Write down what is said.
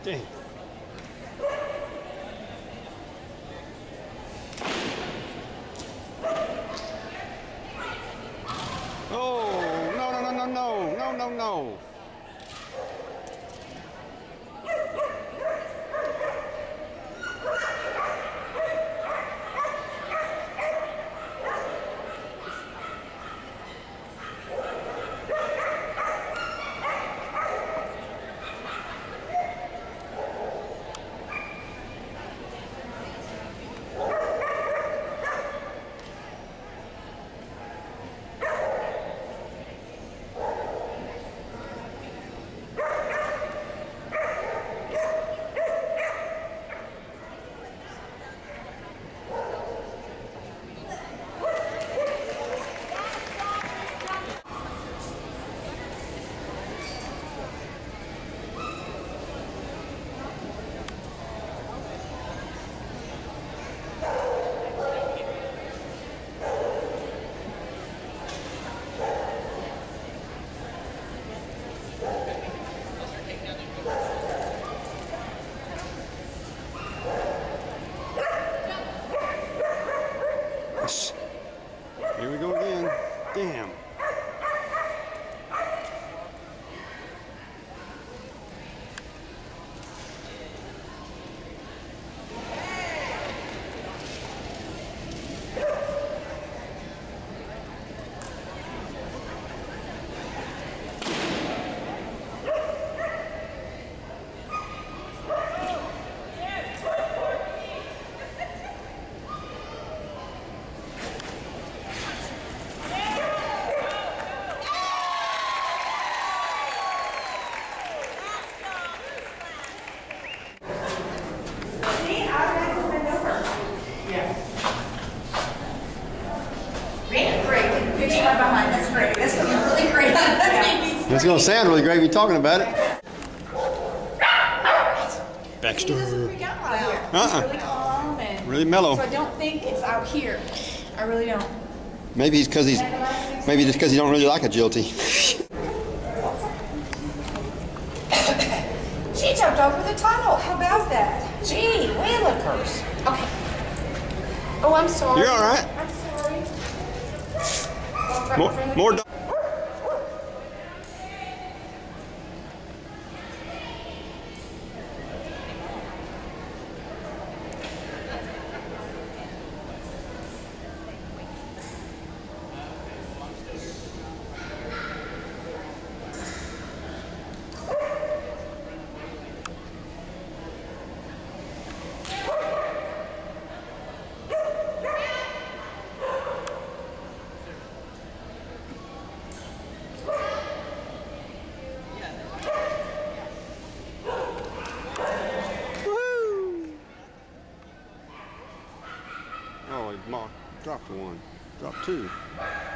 Dang. Oh, no, no, no, no, no, no, no, no. Here we go again. Damn. Behind. That's great. That's going to be really great. It's going to sound really great when you're talking about it. Baxter. He doesn't freak out out here. He's really calm and really mellow. So I don't think it's out here. I really don't. Maybe it's because maybe just because he don't really like agility. She jumped over the tunnel. How about that? Gee, willikers. Okay. Oh, I'm sorry. You're all right. I'm sorry. More. Oh, he dropped one. Dropped two.